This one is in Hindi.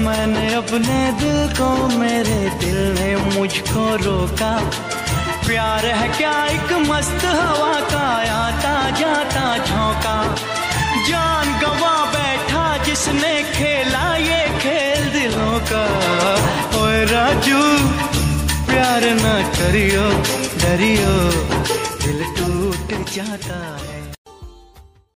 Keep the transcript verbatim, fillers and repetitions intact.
मैंने अपने दिल को, मेरे दिल ने मुझको रोका। प्यार है क्या एक मस्त हवा का आता जाता झोंका। जान गवा बैठा जिसने खेला ये खेल दिलों का। ओए राजू प्यार ना करियो, डरियो दिल टूट जाता है।